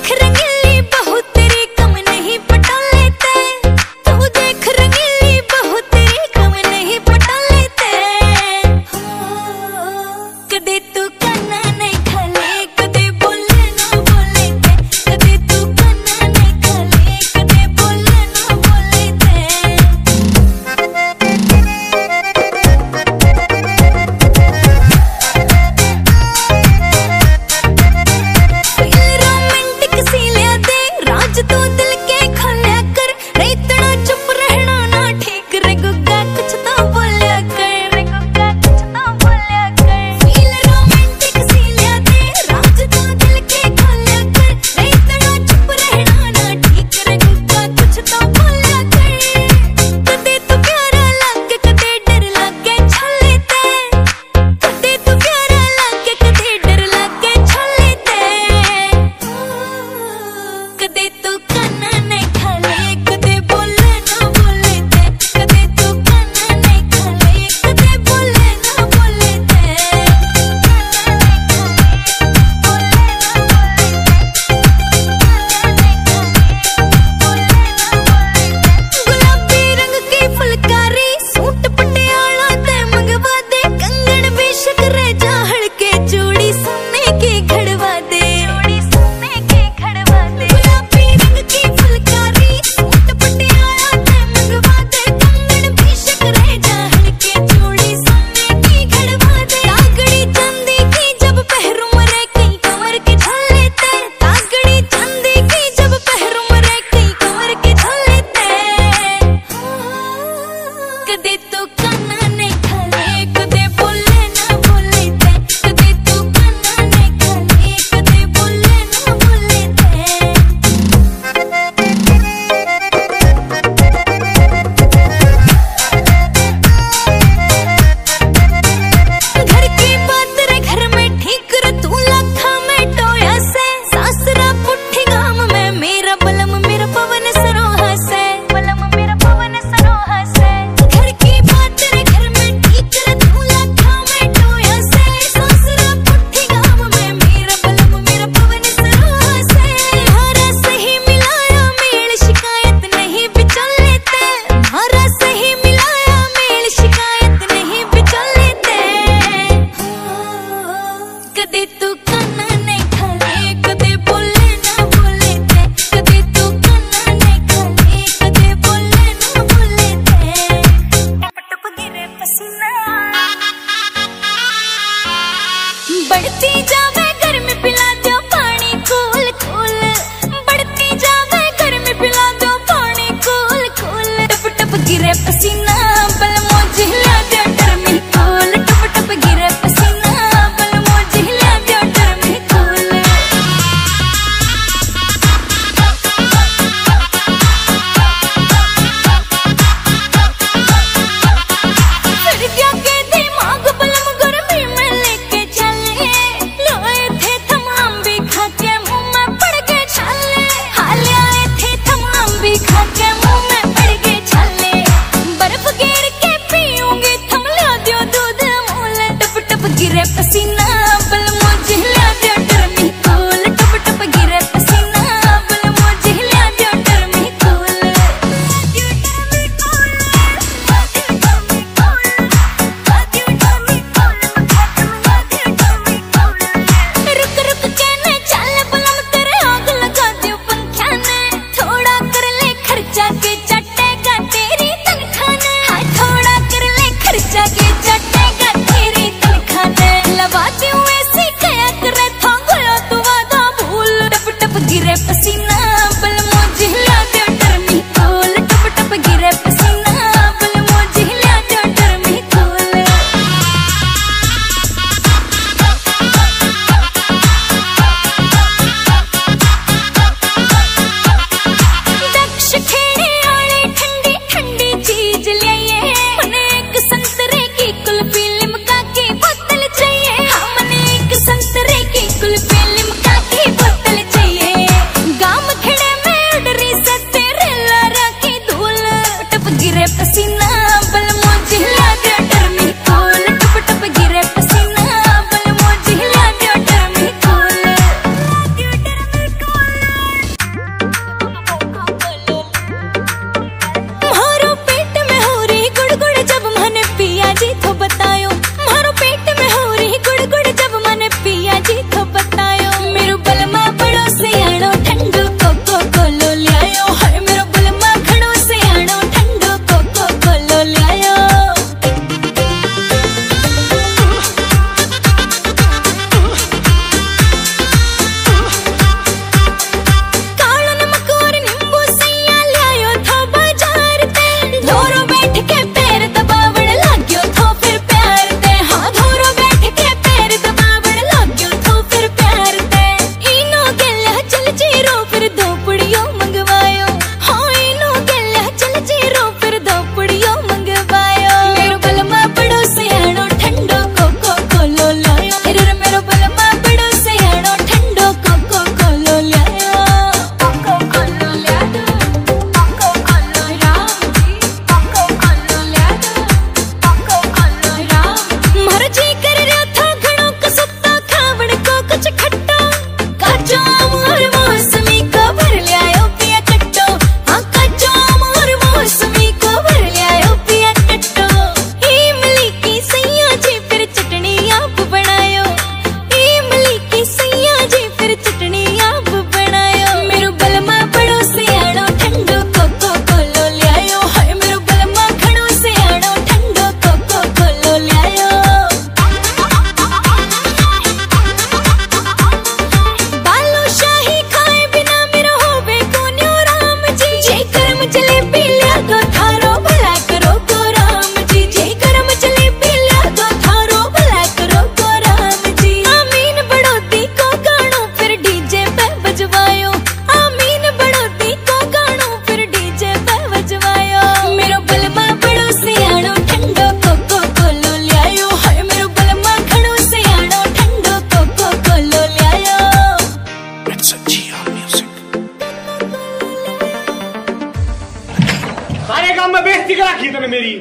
देख रंगीली बहू तेरी कम नहीं पटा लेते, तू देख रंगीली बहू तेरी कम नहीं पटा लेते। कदे तू काना नहीं खाले कदे बोले ना बोले ते, कदे तू काना नहीं खाले कदे बोले ना बोले ते। रोमांटिक सी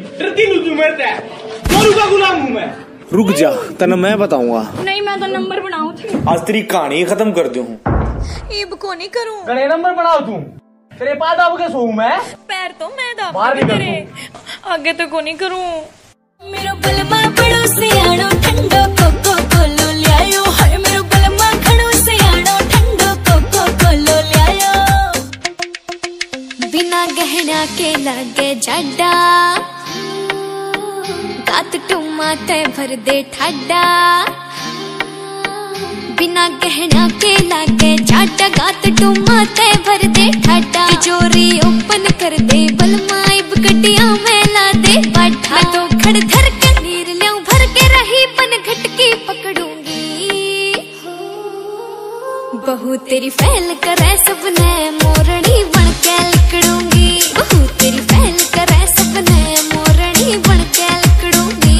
डरती नहीं तू मेरे से, जोरू का गुलाम हूँ मैं। रुक जा, तने मैं बताऊंगा। नहीं मैं तो नंबर बनाऊं थी। आज तेरी कहानी खत्म कर दूं। ये को नहीं करूं। गणे नंबर बनाओ तू, तेरे पास दाब के सोऊं मैं। पैर तो मैं दाब बाहर निकल तेरे, आगे तो को नहीं करूं। मेरो बलमा बड़ो से आड़ो ठंडो कोको कोलो लियायो, हाय मेरो बलमा खड़ो से आड़ो ठंडो कोको कोलो लियायो। बिना गहना के लागे जाडा, गात टुमा ते भर दे ठाडा। बिना गहना के लागे जाडा, गात टुमा ते भर दे ठाडा। तिजोरी ओपन कर दे बलमाइब गड्डियां में ला दे बाठा। मैं तो खड़ धर के नीर ल्याऊं भर के रही पन घटकी पकड़ूंगी। बहू तेरी फैल करे सबने मोरनी बन के लिकड़ूंगी। बहू तेरी फैल करे सबने मोरनी बन के लिकड़ूंगी।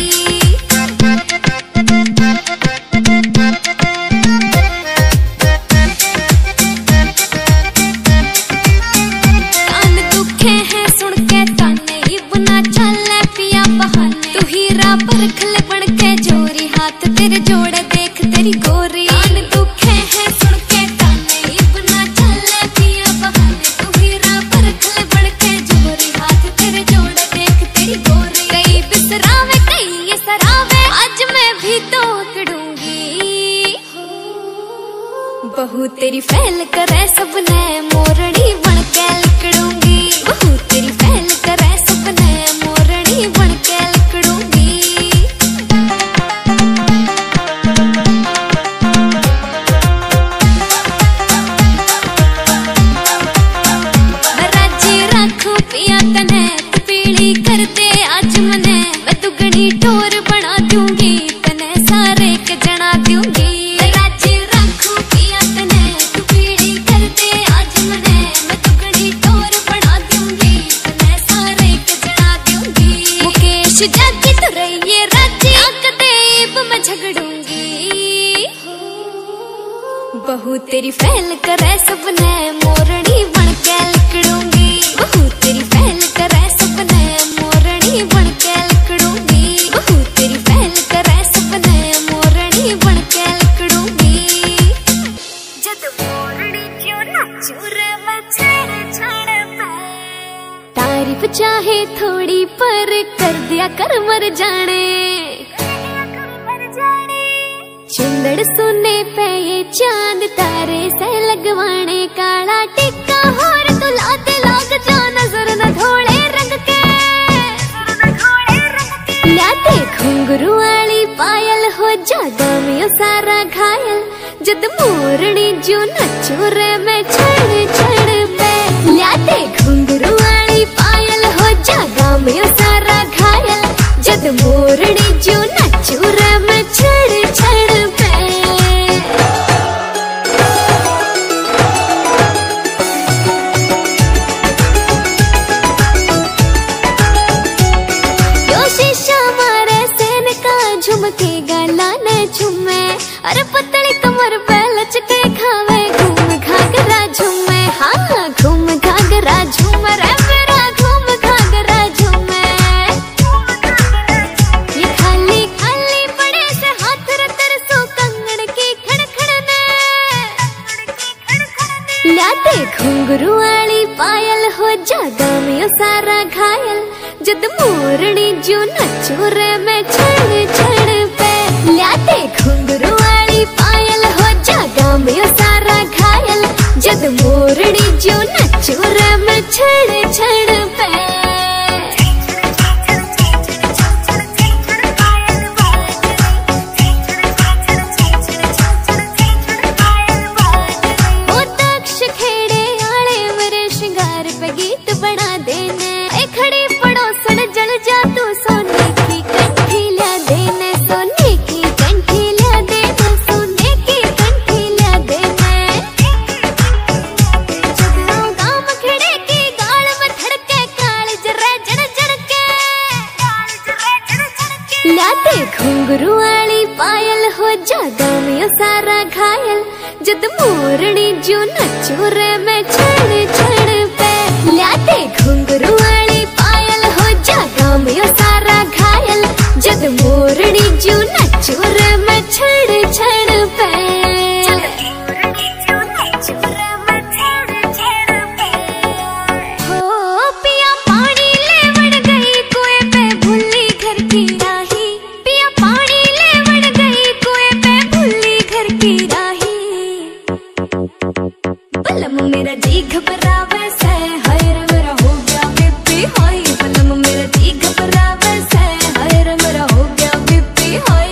कान दुखे हैं सुन के ताने, इबना चले पिया बहाने। तू हीरा परखले बन के जोरी, हाथ तेरे जोड़े देख तेरी गोरी। कान दुखे हैं सुन के ताने, इबना चले पिया बहाने। तू हीरा परखले बन के जोरी, हाथ तेरे जोड़े देख तेरी गोरी। कई बिसरावे कई ये सरावे, आज मैं भी तो अकड़ूंगी। बहू तेरी फैल करे सबने मोरनी बन के लिकड़ूंगी। बहू तेरी फैल करे सबने मोरनी बन के लिकड़ूंगी। मैं राजी रखूं पिया तने, तू पीली कर दे आज मने। मैं दुगनी टोर बना दूंगी, तने सारे के जना दूंगी। मैं राजी रखूं पिया तने, तू पीली कर दे आज मने। मैं दुगनी टोर बना दूंगी, तने सारे के जना दूंगी। मुकेश जाती तो रहिए राजी, आंख देब मैं झगड़ूंगी। बहू तेरी फैल करे सबने मोरनी बन के लिकड़ूंगी। बहू तेरी फैल करे सबने मोरनी बन के लिकड़ूंगी। बहू तेरी फैल करे सबने मोरनी बन के लिकड़ूंगी। जद मोरनी क्यों नाचू रे मैं छेड़ छाड़ पे। तारीफ चाहे थोड़ी पर कर दिया कर मर जाने। चुंदड़ सुने पे ये चांद तारे से लगवाने। काला टिक्का होर तो लाते लाग जा, नजर न धोले रंग के। लाते घुंघरू वाली पायल हो जादा में सारा घायल। जद मोरनी जो नचू रे मैं छड़ छड़ पे। लाते घुंघरू वाली पायल हो जादा में सारा घायल। जद मोरनी जो नचू रे मैं छड़ छड़ पे। झुमके गाला ने झुमे, अरे पतली कमर पे लचके खावे। घूम घाघरा झुमे, हाँ घूम घाघरा झूमे रे मेरा घूम घाघरा झुमे। ये खाली खाली पड़े से हाथ रे तरसो कंगन की खड़खड़ने। लाते घुंघरू वाली पायल हो जादा में सारा घायल। जद मोरनी जो नचू रे मैं छड़ छड़ पे। लाते घुंघरू वाली पायल हो जादा में सारा घायल। जद मोरनी जो नचू रे मैं छड़ छड़ पे। वो तक्ष खेड़े आले मेरे श्रृंगार पे गीत बना देने। खड़ी पड़ोसन जल जा तू सोने की कंठी ला देने। सोने की कंठी ला देने, सोने की कंठी ला देने। जब गाम खड़े की गाल में धड़के काल जरे जड़ जड़ के। लाते घुंघरू वाली पायल हो जादा में सारा घायल। जद मोरनी जो नचू रे मैं छड़ छड़ पे। लाते घुंघरू वाली पायल हो जादा में नीचू नाचू रे मैं छड़ छड़ पे हो पिया पानी लेवड़ गई कुएं पे भूली घर की राही पिया पानी लेवड़ गई कुएं पे भूली घर की राही बलम मेरा जी घबरावे से हाय रे मेरा हो गया बीपी हाय बलम मेरा जी घबरावे से हाय रे मेरा हो गया बीपी हाय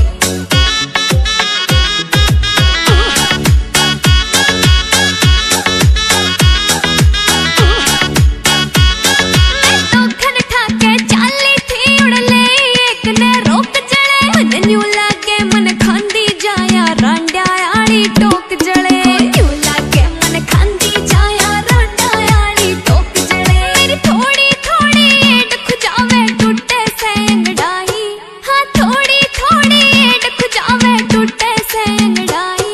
तो खन ठाके चाली थी उड़ले एक ने रोक जड़े मन न्यू लागे मन खांदी जाया रांडा आड़ी टोक जड़े न्यू लागे मन खांदी जाया रांडा आड़ी टोक जड़े मेरी थोड़ी थोड़ी एड खुजावे टूटे से अंगड़ाई हाँ थोड़ी थोड़ी एड खुजावे टूटे से अंगड़ाई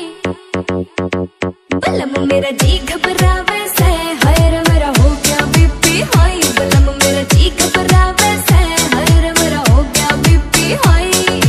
बलम मेरा जी घबरावे से हाय रे मेरा हो गया बीपी हाय बलम मेरा जी घबरावे से हाय रे मेरा हो गया बीपी हाय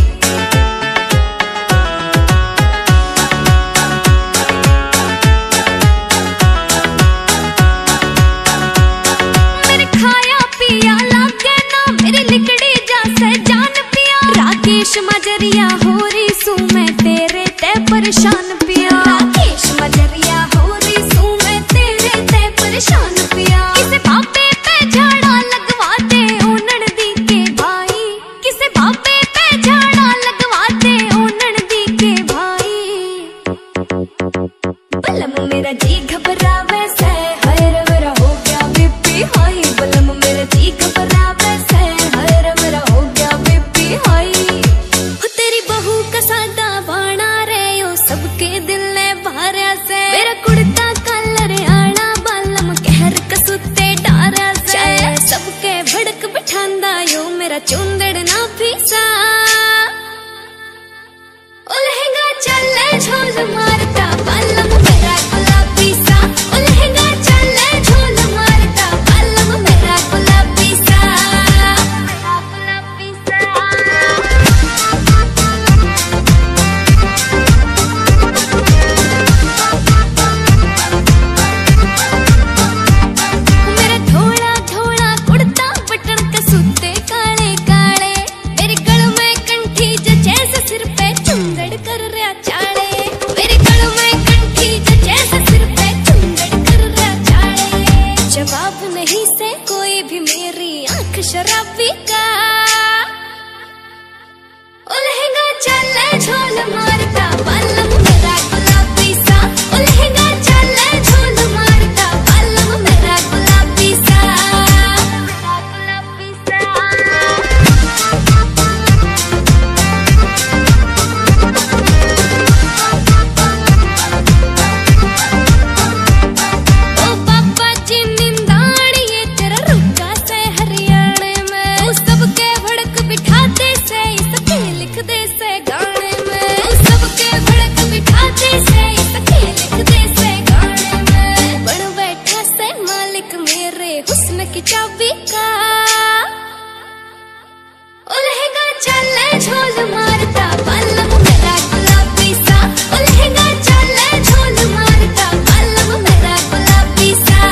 मेरे खाया पिया लागे ना मेरी लिकड़ी जैसे जान पिया राकेश मजरिया हो रही सू मैं तेरे ते परेशान पिया राकेश मजरिया हो रही सू मैं तेरे ते परेशान पिया किसे बाबे पे झाड़ा लगवा दे ओनड़ दी के भाई किसे बाबे पे झाड़ा लगवा दे ओनड़ दी के भाई बलम मेरा जी घबरावे से हाय रे मेरा हो गया बीपी हाय बलम मेरा जी घबरावे से हाय रे मेरा हो गया बीपी हाय हो तेरी बहू का सादा बाणा रे ओ सबके दिल ने भारा से मेरा कुर्ता कलर आड़ा बालम कहर कसुते डारा से सबके भड़क बिठांदा यो मेरा चुंदड़ ना फीसा ओ लहंगा चले झोल मारता बालम मेरा गुलाबी सा ओ लहंगा चले झोल मारता बालम मेरा गुलाबी सा मेरा गुलाबी सा मेरा थोड़ा थोड़ा कुर्ता बटन कसूते काले काले मेरे गल में कंठी जैसे सिर पे चुंदड़ कर रहा चाले मेरे गल में कंठी जैसे सिर पे चुंदड़ कर रहा चाले जवाब नहीं से कोई भी मेरी आंख शराबी का ओ लहंगा चले झोल मारता बालम मेरा गुलाबी सा ओ लहंगा चले झोल मारता बालम मेरा गुलाबी सा मेरा गुलाबी सा ओ पापा जी निंदाड़िए तेरा रुका से हरियाणे में उस सबके भड़क बिठाते से इसके लिख दे से गाने में उस सबके भड़क बिठाते से इसके लिख दे से गाने में बन बैठा से मालिक मेरे हुस्न की चाबी का ओ लहंगा चले झोल मारता बालम मेरा गुलाबी सा ओ लहंगा चले झोल मारता बालम मेरा गुलाबी सा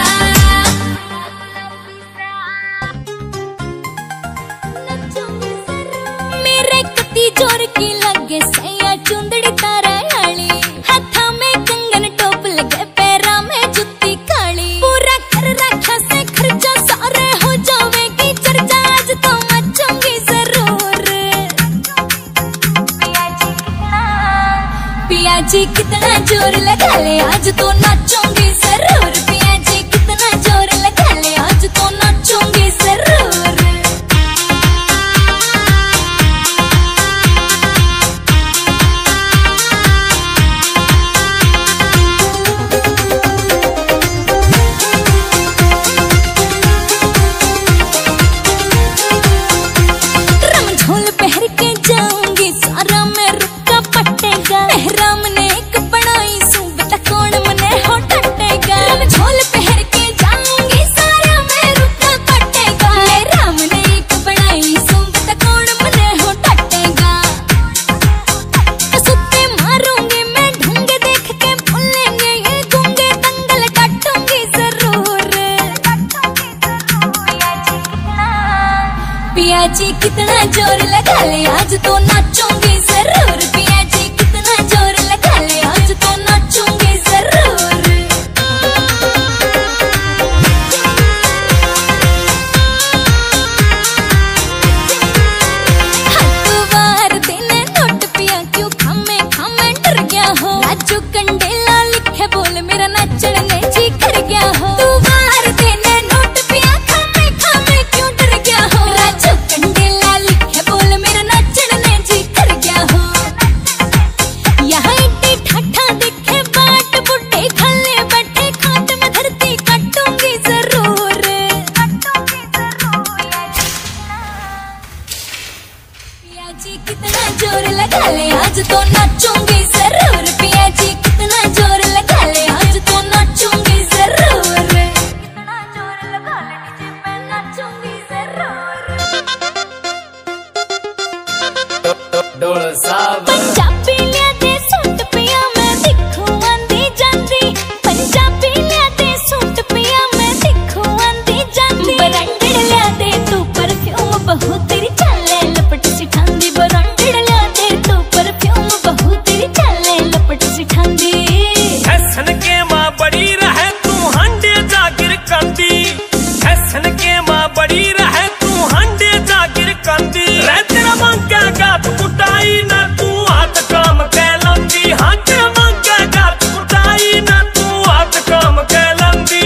मेरे कती जोर की लगे सैया चुंदड़ी तारा आली हाथा में कंगन टोप लगे पैरा में जुत्ती काली पूरा कर रखा से खर्चा सारे हो जावेगी चर्चा आज तो मचूंगी जरूर पिया जी कितना जोर लगा ले आज तो नाचूंगी जरूर पिया जी कितना जोर लगा ले आज तो नाचूंगी जरूर रमझोल पहर के जाऊंगी सारा में रुका पटेगा मेहराम ने एक बनाई सू बता कौन मने हो टट जी कितना जोर लगा ले आज तो नाचूंगी जरूर। पिया जी कितना जोर लगा ले आज तो नाचूंगी जरूर। हटवार दिन नोट पिया क्यों खामे खामे डर गया हो। राजू कंडेला लिखे बोल मेरा नाचने ने जी कर गया हो। तू वार दिन नोट पिया खामे खामे क्यों डर गया हो। राजू कंडेला लिखे बोल मेरा नाचने ने जी कर गया हो। यहाँ इतनी ठाठा दिखे बाट बुड्ढे खल्ले बैठे खाट में धरती काटूंगी जरूर। पिया जी कितना जोर लगा ले आज तो नाचूंगी जरूर। पिया जी कितना जोर लगा ले आज तो नाचूंगी जरूर। कितना जोर लगा ले डीजे पे नाचूंगी जरूर। पंजाबी लिया दे सूट पिया मैं दिखू आंदी जांदी। पंजाबी लिया दे सूट पिया मैं दिखू आंदी जांदी। ब्रांडेड लिया दे तू परफ्यूम बहू तेरी चाले लपट सी ठांदी। ब्रांडेड लिया दे तू परफ्यूम बहू तेरी चाले लपट सी ठांदी। फैशन के माँ बड़ी रहे तू हंडे जागिर कंदी। फैशन के माँ बड़ी रहे तू हंडे जागिर कंदी। रे तेरा मांगा गात कुटाई ना तू हाथ काम कहलंदी। हाँ तेरा मांगा गात कुटाई ना तू हाथ काम कहलंदी।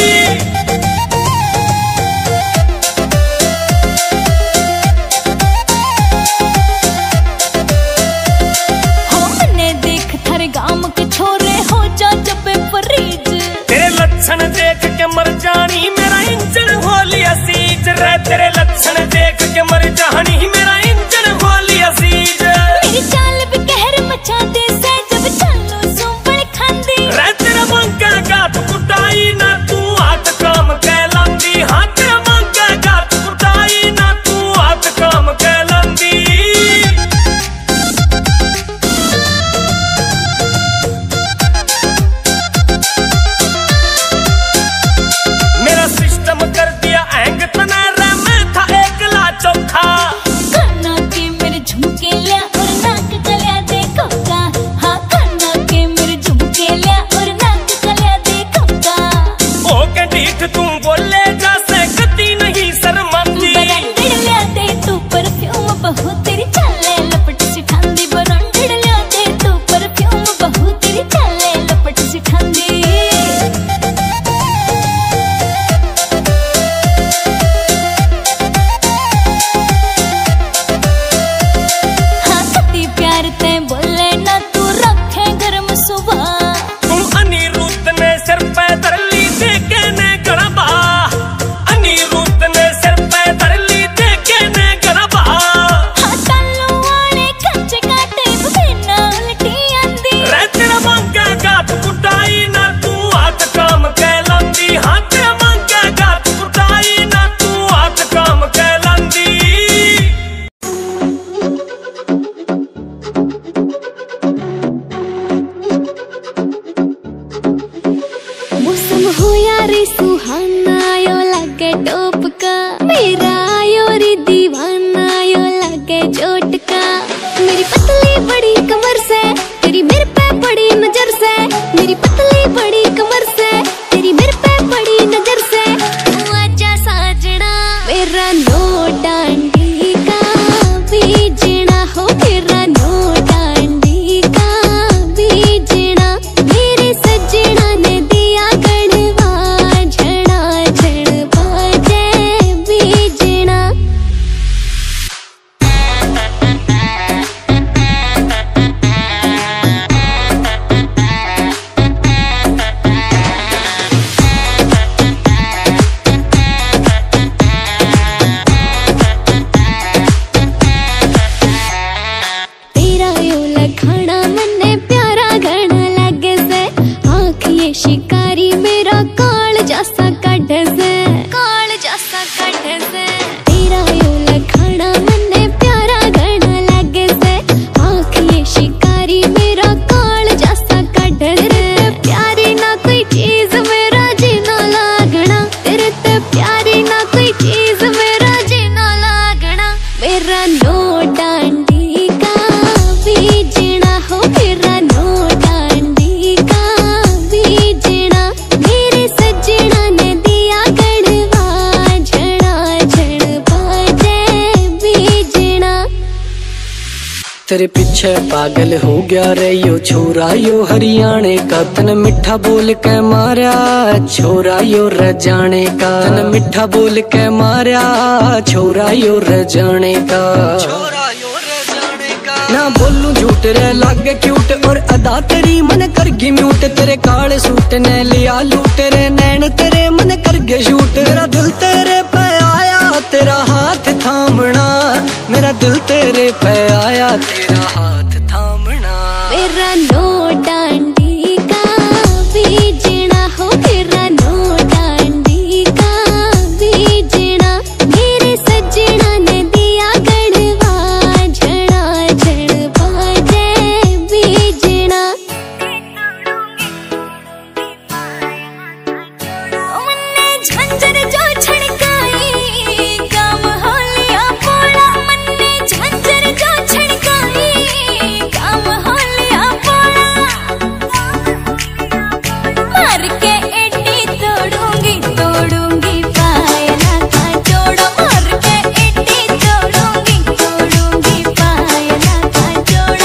हमने देख थारे गांव के छोरे हो जा जब परीज। तेरे लक्षण देख के मर जानी मेरा इंजन होली असीज। रे तेरे लक्षण देख के मर जानी मेरा इंजन होली असीज। मेरी चाल भी कहर मचा दे से जब चलो सुपड़ खांदी। रे तेरा मांगा गात कुटाई ना तू हाथ काम कहलंदी। हाँ तेरा मांगा गात कुटाई ना तू हाथ काम कहलंदी। मेरा सिस्टम कर दिया हैंग तना रे मैं था एकला चोखा। काना के मेरे झुमके लिया और नाक कलिया देखो का। हाँ काना के मेरे झुमके लिया और नाक कलिया देखो का। ओ के डीठ तू बोले जैसे कती नहीं शर्मांदी। ब्रांडेड लिया दे तू परफ्यूम बहू तेरी चाले लपट सी ठांदी। ब्रांडेड लिया दे तू परफ्यूम बहू तेरी चाले लपट सी ठांदी। हाँ कती प्यार ते बोले ना तू रखे गर्म सुबह। तू अनिरुद्ध ने सिर पे धर ली देखे ने गड़बा। अनिरुद्ध ने सिर पे धर ली देखे ने गड़बा। हाँ तालू वाले कंचे काटे बिना उल्टी आंदी। रे तेरा मांगा गात कुटाई ना तू हाथ काम कहलंदी। हाँ तेरा मांगा गात कुटाई ना तू हाथ काम कहलंदी। मौसम हो यारी सुहाना यो लगे टोप का। मेरा यो री दीवाना यो लगे चोट का। मेरी पतली बड़ी कमर से तेरी मेरे पे पड़ी नजर से। मेरी पतली बड़ी कमर से तेरी मेरे पे पड़ी नजर से। तू आजा साजना मेरा नो डांडी का बीजना हो। मेरा नो डांडी का बीजना। मेरे सजना ने दिया गणवा झड़ा झड़ बाजे बीजना। तेरे पीछे पागल हो गया रे यो छोरा यो हरियाणे का, तन मिठा बोल के मारा छोरा यो रजाने का, तन मिठा बोल के मारा छोरा यो रजाने का, छोरा यो रजाने का। ना बोलूं झूठ रे लागे क्यूट और अदा तेरी मन कर गई म्यूट, तेरे काले सूट ने लिया लूट रे नैन तेरे मन कर गए शूट, मेरा दिल तेरे पे आया तेरा हाथ थामना, मेरा दिल तेरे पे आया तेरा हाथ थामना। मेरा नो डांडी का बीजना हो, मेरा नो डांडी का बीजना, मेरे सजना ने दिया गढ़वा झड़ा झड़वा जय बीजना। मन्ने झंझर जो छड़काई काम हो लिया पोड़ा, मन्ने झंझर जो छड़काई काम हो लिया पोड़ा, मार के एडी तोड़ूंगी तोड़ूंगी पायला का जोड़ा, मार के एडी तोड़ूंगी तोड़ूंगी पायला का जोड़ा।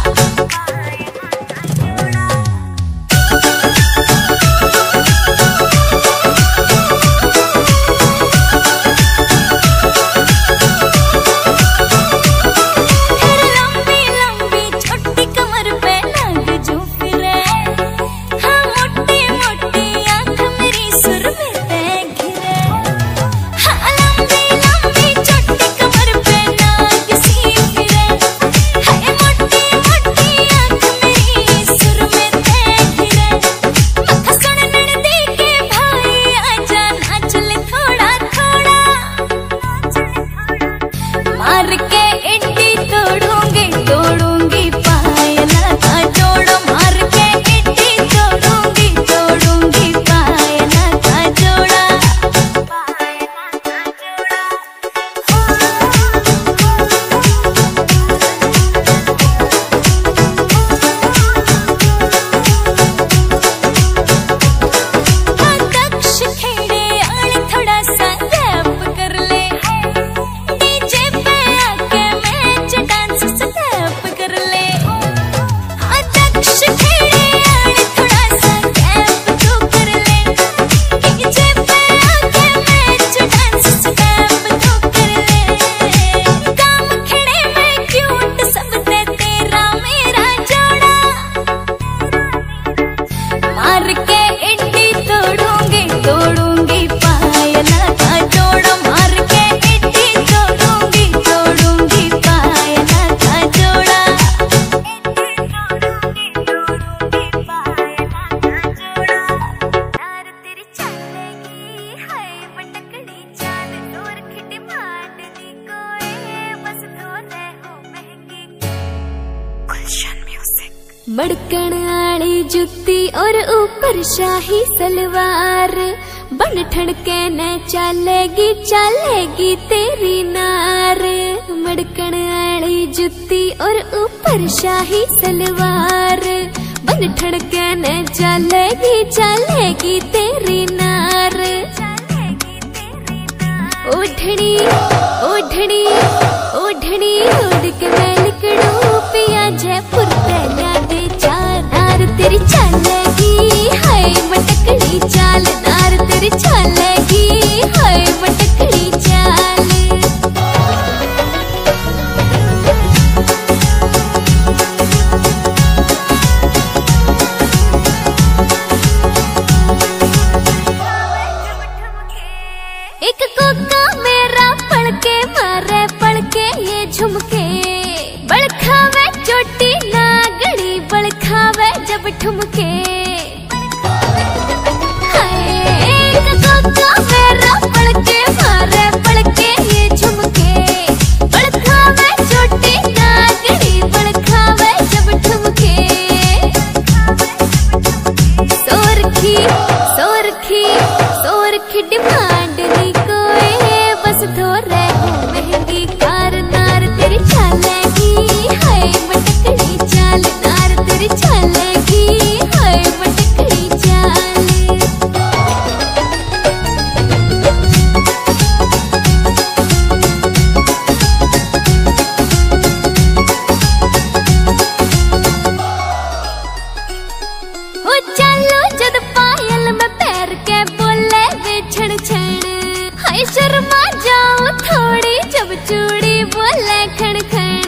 फिर लंबी लंबी छोटी कमर पे नाग जो फिरे, हाँ मोटी मोटी आंख मेरी सुर में तय घिरे, हाँ लंबी लंबी छोटी कमर पे नाग सी फिरे, हाय मोटी मोटी आंख मेरी सुर में तय घिरे, मक्खा सुन नड़दी के भाई आजा नाच ले थोड़ा थोड़ा, मार के एडी तोड़ूंगी तोड़ूंगी पायला का जोड़ा, मार के एडी तोड़ूंगी तोड़ूंगी पायला का जोड़ा। दक्ष खेड़े आले थोड़ा सा रैप कर ले, डीजे पे आके मैच डांस स्टेप कर ले, दक्ष खेड़े आले थोड़ा सा रैप तो कर ले, डीजे पे आके मैच डांस स्टेप तो कर ले, काम खेड़े में क्यूट सब दे तेरा मेरा जोड़ा, मार के एडी तोड़ूंगी तोड़ूंगी पायला का जोड़ा, मार के एडी तोड़ूंगी तोड़ूंगी पायला का जोड़ा। यार तेरी चलेगी हाय मटकड़ी चाल, दूर खिटी माट दी कोई बस थोड़े हो महंगी। गुलशन म्यूजिक। मड़कण आली जुत्ती और ऊपर शाही सलवार, बन ठणके न चलेगी चलेगी तेरी नार, मड़कण आली जुत्ती और ऊपर शाही सलवार, बन ठणके न चलेगी चलेगी तेरी नार, ओढ़नी ओढ़नी ओढ़नी ओढ़ के मैं निकलूं पिया जयपुर पहना दे चार, नार तेरी चलेगी हाय मटकड़ी चाल, नार तेरी चलेगी हाय मटकड़ी चाल। एक कोका मेरा पड़के मारे पड़के ये झुमके, बड़खावे चोटी नागड़ी बड़खावे जब ठुमके, हाय एक कोका मेरा पड़के मारे पड़के ये झुमके, बड़खावे चोटी नागड़ी बड़खावे जब ठुमके, सोरखी सोरखी सोरखी डिमांड दी कोई बस थोड़े हो महंगी कार, नार तेरी चलेगी हाय मटकड़ी चाल, नार तेरी चलेगी हाय मटकड़ी चाल। चूड़ी बोले खण खण।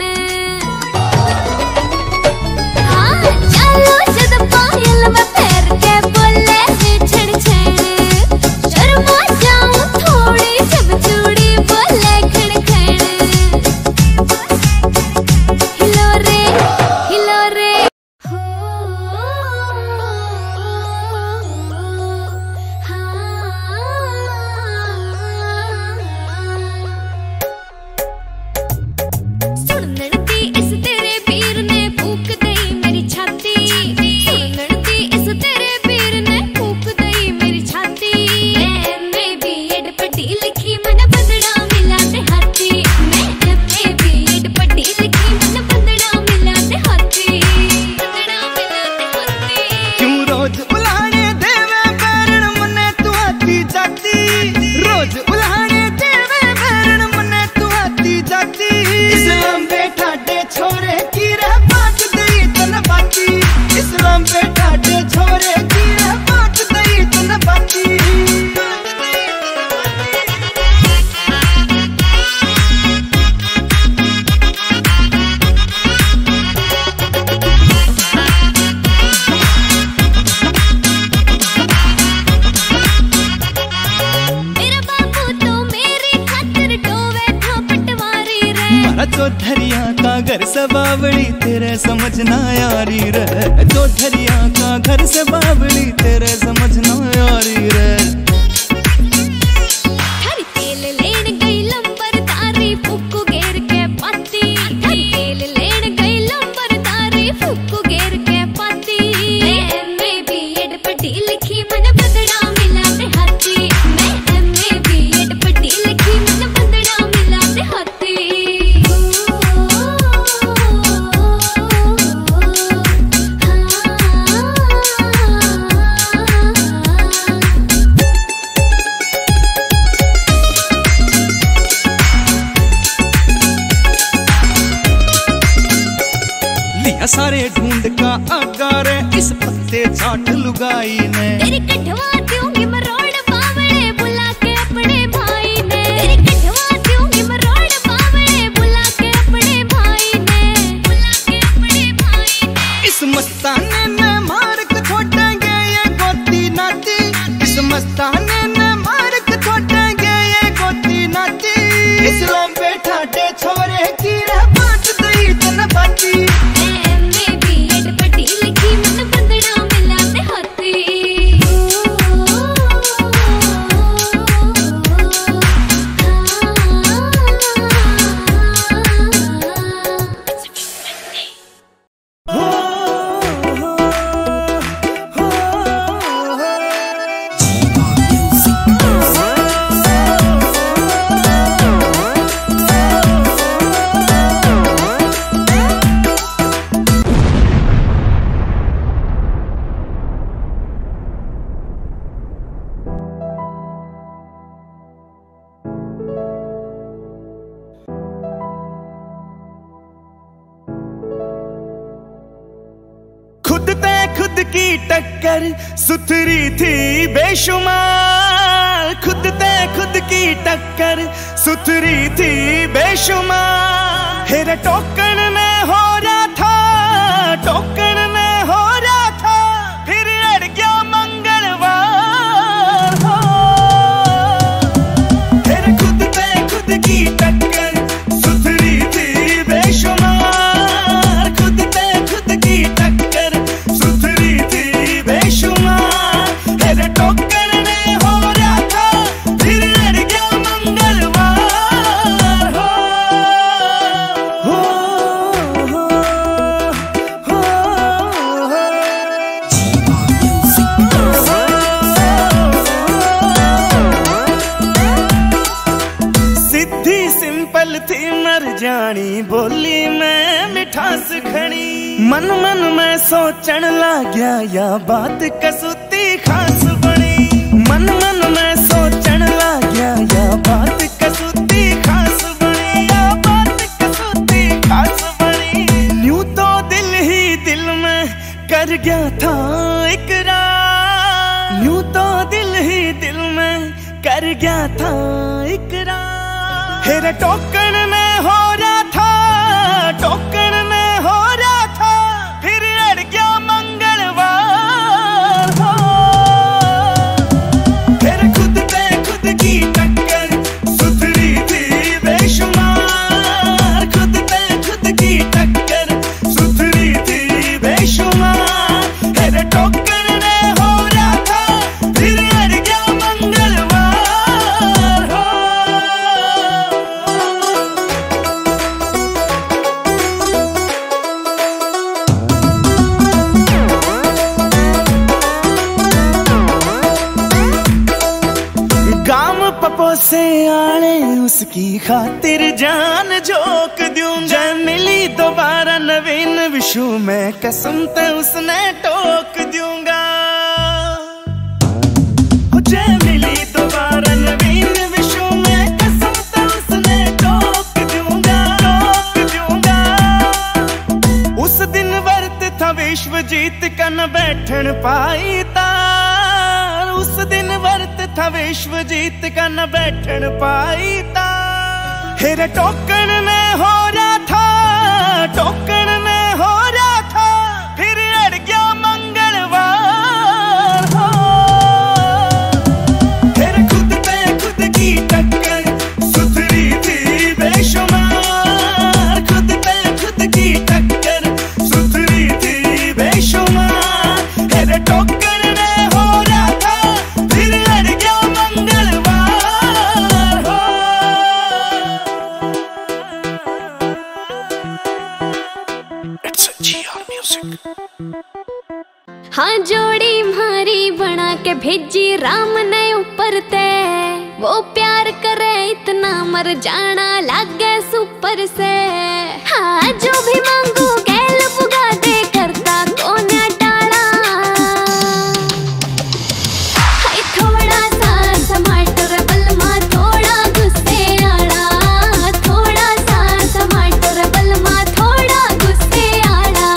हाँ चालो जद पायल में पैर के बोले छण छण। शर्मा जाऊं थोड़ी जब चूड़ी बोले खण खण। हिलो रे हिलो रे। चौधरिया का घर से बावड़ी तेरे समझ ना यारी रे। चौधरिया का घर से बावड़ी तेरे समझ ना यारी रे। हर तेल लेन गई लंबर तारी फुक्कू घेर के पाती। हर तेल लेन गई लंबर तारी फुक्कू घेर के पाती। मैं भी एड पढ़ी लिखी मन बदड़ा मिला ते हाथी। मैं भी एड पढ़ी लिखी मन बदड़ा मिला ते हाथी। सारे ढूंढ का आगारे इस पत्ते चाट लुगाई ने। तेरी कठवा दूंगी मरोड़ बावड़े बुला के अपने भाई ने। तेरी कठवा दूंगी मरोड़ बावड़े बुला के अपने भाई ने। बुला के अपने भाई ने। इस मस्ताने ने मार्क छोड़ेंगे ये गोती नाती। इस मस्ताने ने मार्क छोड़ेंगे ये गोती नाती। इस लंबे ठाटे छोरे की रे बात दई तन बाती। खुद की टक्कर सुथरी थी बेशुमार। खुद ते खुद की टक्कर सुथरी थी बेशुमार। हेरे टोकन में हो रहा था, टोकन में हो रहा था, फिर अड़ गया मंगलवार। हेरे खुद ते खुद की टक्कर सुथरी थी बेशुमार। खुद ते खुद की टक्कर बेशुमार। हेरे टोकन में हो रहा था, फिर अड़ गया मंगलवार। सिद्धि सिंपल थी मर जानी बोली में मिठास खड़ी। मन मन में सोचन लाग्या या बात कसूती खास बनी। मन मन में सोचन लाग्या या बात कसूती खास बनी। या बात कसूती खास बनी। यूं तो दिल ही दिल में कर गया था इकरार। यूं तो दिल ही दिल में कर गया था इकरार। हेरे टोकन से आले उसकी खातिर जान झोंक दूंगा। मिली दोबारा नवीन विशु में कसम ते उसने टोक दूंगा। जय मिली दोबारा नवीन विशु में कसम ते उसने टोक दूंगा, टोक दूंगा। उस दिन वर्त था विश्व जीत का न बैठन पाई तार। उस दिन वर्त था विश्व जीत का न बैठन पाई तार। हेरे टोकन में हो रहा था, टोकन में हो रहा था, फिर अड़ गया मंगलवार हो। फिर खुद पे खुद की टक्कर सुथरी थी बेशुमार। खुद पे खुद की टक्कर सुथरी थी बेशुमार। हेरे टोकन में हो रहा था, फिर अड़ गया मंगलवार हो। It's a GR Music। हाँ जोड़ी मारी बना के भेजी राम ने ऊपर ते। वो प्यार करे इतना मर जाना लागे सुपर से। हाँ जो भी मांगू गैल पुगा दे करता कौन टाला। हाय थोड़ा सा टमाटर बलमा थोड़ा गुस्से आड़ा। थोड़ा सा टमाटर बलमा थोड़ा गुस्से आड़ा।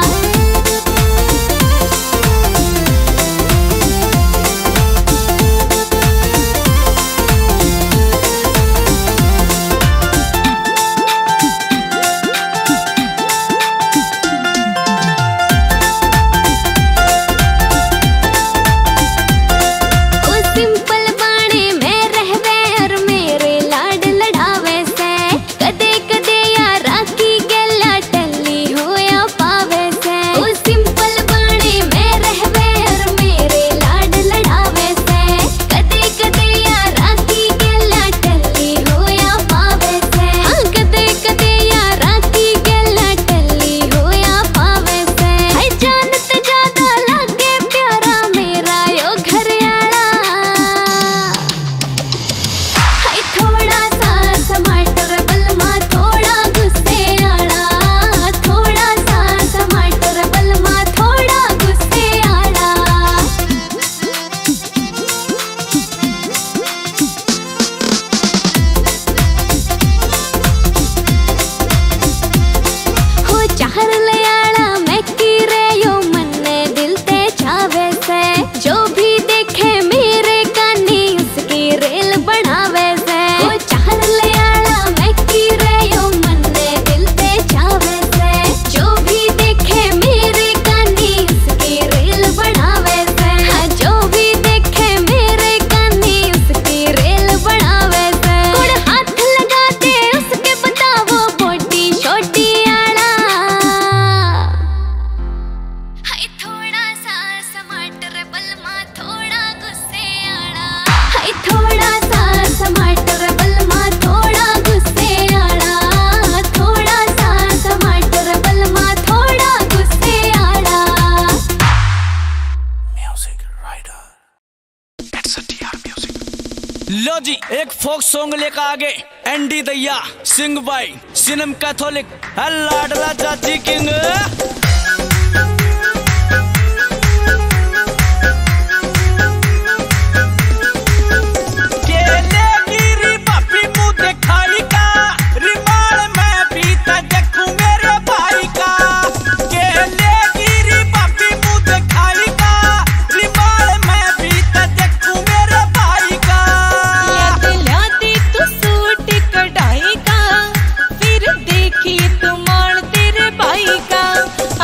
सिंपल बाणे में रहवे और मेरे लाड लड़ावे से। कदे कदे यारा की गला टल्ली होया पावे से। ओ सिंपल बाणे में रहवे और मेरे लाड लड़ावे से। कदे कदे यारा की गला टल्ली होया पावे से। हाँ कदे कदे यारा की गला टल्ली होया पावे से। हाय जानते ज्यादा लागे प्यारा मेरा यो घर आला। हाय थोड़ा सा टमाटर बलमा थोड़ा गुस्से आड़ा। थोड़ा सा टमाटर बलमा थोड़ा गुस्से आड़ा। हो चाहर ले आड़ा मैं की रे यो मन्ने दिल ते छावे से। जो भी देखे मेरे कानी उसकी रेल बनावे से। हो चाहर ले आड़ा मैं की रे यो मन्ने दिल ते छावे से। जो भी देखे मेरे कानी उसकी रेल बनावे से। हाँ जो भी देखे मेरे कानी उसकी रेल बनावे से। कुड़ हाथ लगा दे उसके बतावो बोटी छोटी आड़ा। हाय थोड़ा सा टमाटर बलमा थोड़ा गुस्से आड़ा। हाय थोड़ा सा टमाटर बलमा थोड़ा गुस्से आड़ा। थोड़ा सा टमाटर बलमा थोड़ा गुस्से आड़ा। Music Rider। It's a GR Music। लो जी एक फोक सॉन्ग लेकर आगे एंडी दैया सिंग बाई सिनेम कैथोलिक लाडला जाजी किंग। केले गिरी बापी मुँह दिखाई का रिमाल मैं भी तो देखूं मेरे भाई का। केले गिरी बापी मुँह दिखाई का रिमाल मैं भी तो देखूं मेरे भाई का। लाती तू सूट कढ़ाई का, फिर देखी तू मान तेरे भाई का।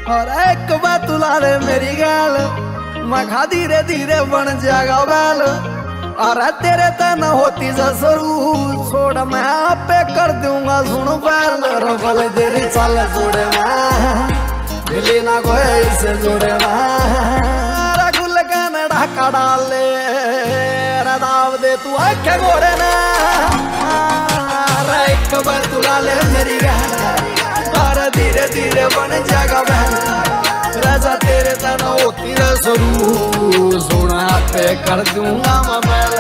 और एक बात तुला ले मेरी गाल मखा धीरे धीरे बन जाएगा बैल और तेरे तन होती जसरू छोड़ मैं आपे कर दूंगा सुन बैल रोकल तेरी चाल छोड़े मैं मिली ना कोई से जोड़े मैं गुल का ढाका डाल ले दाव दे तू आखे गोरे ना एक बार तुला ले मेरी गाल और धीरे धीरे बन जाएगा बैल राजा तेरे तना होती रसरू सोना पे कर दूंगा मैं बैल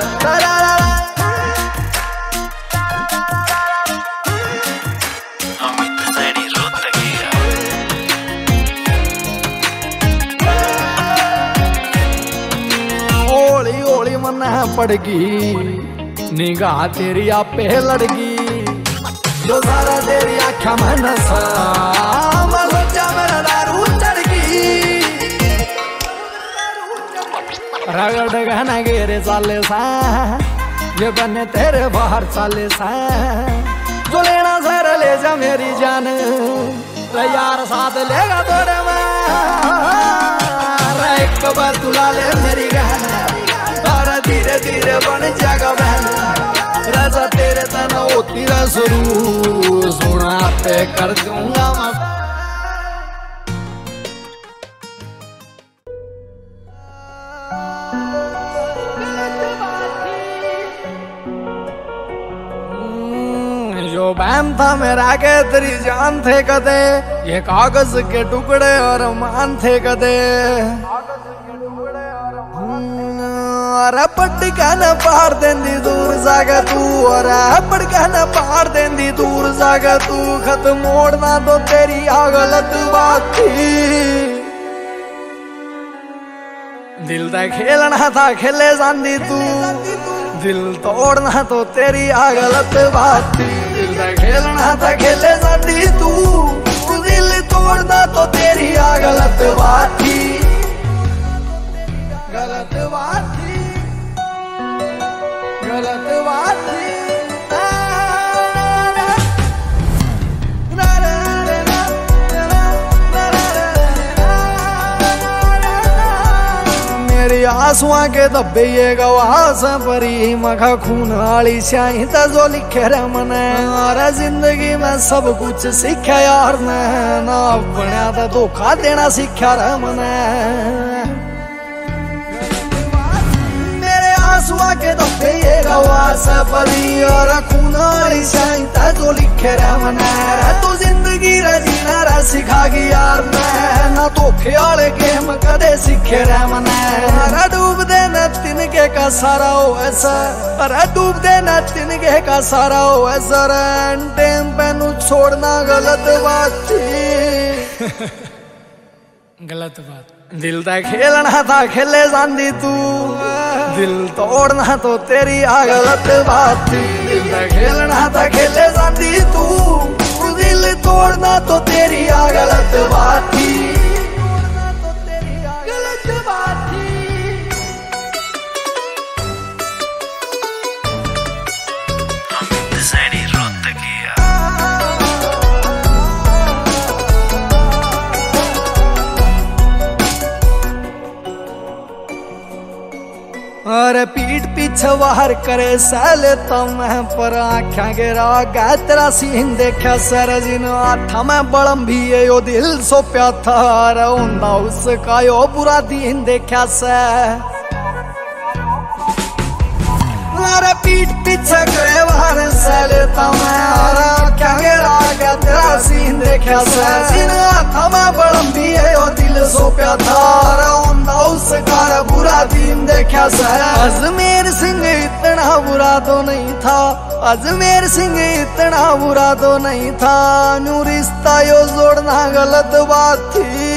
होली होली मन पड़गी निगाह तेरी आपे लड़गी जो सारा तेरी आँखा में नशा सोचा मेरा दारू चढ़गी रगड़ गहना गेरे चाले सा ये बने तेरे बाहर चाले सा जो लेना सर ले जा मेरी जान यार साथ लेगा तोड़े में एक बार तुला ले मेरी गहना और धीरे धीरे बन जाएगा बहन राजा तेरे तना होती रसरू सोना पे कर दूंगा मैं जो बहन था मेरा के तेरी जान थे कदे ये कागज के टुकड़े और मान थे कदे अरे पटका न पार देंदी दूर जागा तू अरे पटका न पार देंदी दूर जागा तू खत मोड़ना तो तेरी गलत बात थी दिल दा खेलना था खेले जांदी तू दिल तोड़ना तो तेरी गलत बात थी दिल दा खेलना था खेले जांदी तू दिल तोड़ना तो तेरी गलत बात थी गलत बात थी गलत बात थी मेरी आंसुआ के दबे ये गवास परी मखा खून वाली स्याही जो लिखे रे मने और जिंदगी में सब कुछ सीखा यार ने ना बनया तो धोखा देना सीखा रे मने आंसुआ के दबे ये गवास परी और खून वाली स्याही जो लिखे रे मने तू जिंदगी रे जीना रे सिखागी यार मैं ना धोखे वाले गेम कदे सीखे रे मने अरे डूब दे न तिनके का सारा हो ऐसा अरे डूब दे न तिनके का सारा हो ऐसा टाइम पे नु छोड़ना गलत बात थी गलत बात दिल दा खेलना था खेले जांदी तू दिल तोड़ना तो तेरी गलत बात थी दिल दा खेलना था खेले जांदी तू दिल तोड़ना तो तेरी गलत बात थी गलत बात थी अरे पीठ पीछे बाहर करे सैले तो मैं पर आख्या गिरा गया तेरा सीन देखा सर जिन आठा मैं बड़म भी है यो दिल सो प्या था अरे उन्दा उसका यो बुरा दिन देखा से अरे पीठ पीछे करे बाहर सैले तो मैं अरे आख्या गिरा गया तेरा सीन देखा से जिन आठा मैं बड़म भी है यो दिल सो प्या था अरे उन्दा उसका बुरा दिन देखा से अजमेर सिंह इतना बुरा तो नहीं था अजमेर सिंह इतना बुरा तो नहीं था न्यू रिश्ता यो जोड़ना गलत बात थी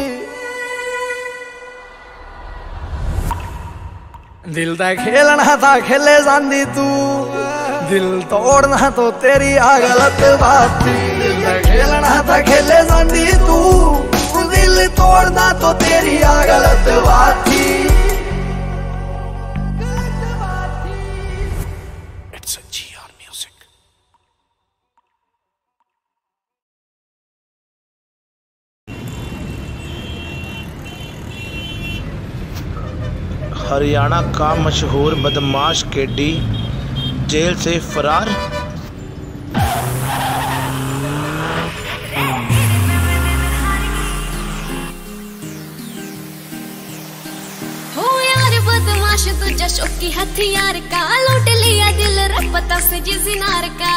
दिल दा खेलना था खेले जांदी तू दिल तोड़ना तो तेरी गलत बात थी दिल दा खेलना था खेले जांदी तू दिल तोड़ना तो तेरी गलत बात थी हरियाणा का मशहूर बदमाश केडी जेल से फरार। बदमाश तुझा शौकी हथियार का, लूट लिया दिल रपता से जिनार का।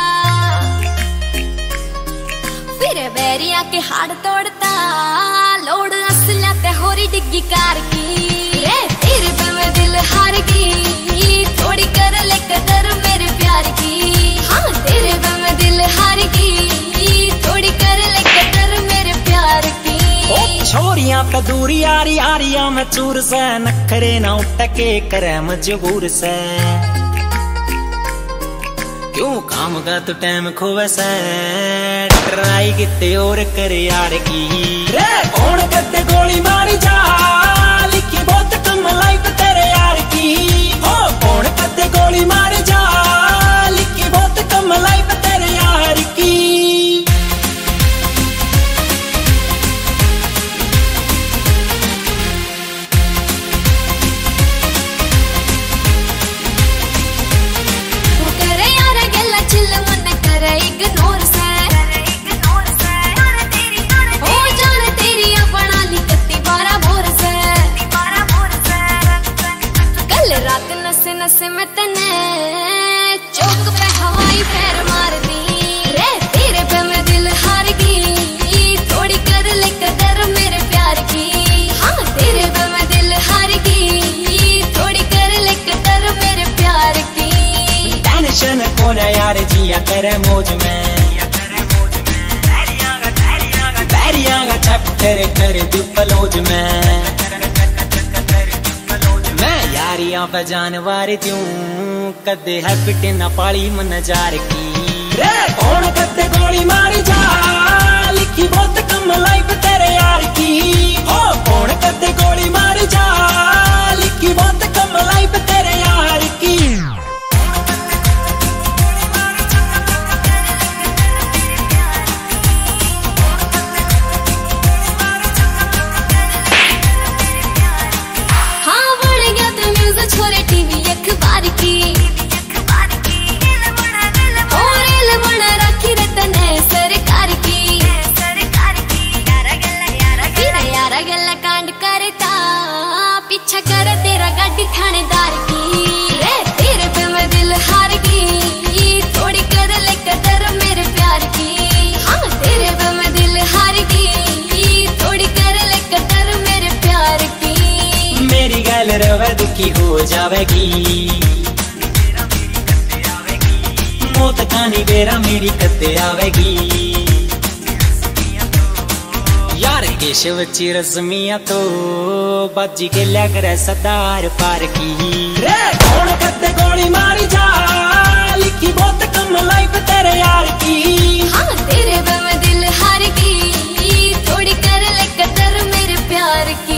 फिर बैरिया के हाड़ तोड़ता, लोड असला ते होरी डिग्गी कार की। रे तेरे पे मैं दिल हार गई, थोड़ी कर ले कदर मेरे प्यार की। हाँ तेरे पे मैं दिल हार गई, थोड़ी कर ले कदर मेरे प्यार की। छोरियां पे दूरी यारी यारियां में चूर से, नखरे ना उठके करे मजबूर से। क्यों काम का तो टाइम खोवे से, ट्राई किते और करे यार की। रे कौन करते गोली मारी जा, लिखी बहुत कम लाइफ तेरे यार की। हो कौन करते गोली मारी जा, लिखी बहुत कम लाइफ तेरे यार की। नशे में तने चौक पे हवाई पैर मार दी। रे तेरे पे मैं दिल हार गई, थोड़ी कर ले कदर मेरे प्यार की। हाँ तेरे पे मैं दिल हार गई, थोड़ी कर ले कदर मेरे प्यार की। टेंशन कौन यार जिया करे मौज में, बैरियां का चक्कर कर दू पलोज में। यारियां पे जानवर क्यों कदे है पिटे न पाली मन जार की। रे कौन कदे गोली मारी जा, लिखी बहुत कम लाइफ तेरे यार की। हो कौन कदे गोली मारी जा, लिखी बहुत कम लाइफ तेरे यार की। छोरे टीवी अखबार की, और मन रखी रतने सरकार की। तेरा यारा गल्ला कांड करता, पीछा कर तेरा गाड़ी थानेदार की। रे तेरे पे मैं दिल हार गई, थोड़ी कर ले कदर मेरे प्यार की। हाँ तेरे पे मैं दिल हार गई, थोड़ी कर ले कदर मेरे प्यार की। मेरी गल रवे दुखी हो जावेगी, मौत कहानी बेरा मेरी कदे आवेगी। यार केशव ची रस्मिया तो बाजी के लिया करे सदार पार की। रे कौन कदे गोली मारी जा, लिखी बहुत कम लाइफ तेरे यार की। हाँ तेरे पे मैं दिल हार गई, थोड़ी कर ले कदर मेरे प्यार की।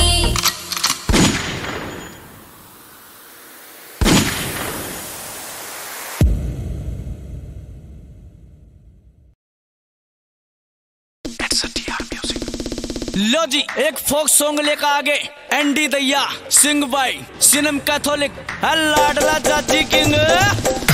लो जी एक फोक सॉन्ग लेकर आगे एनडी दैया सिंग बाई सिनम कैथोलिक लाडला चाची किंग।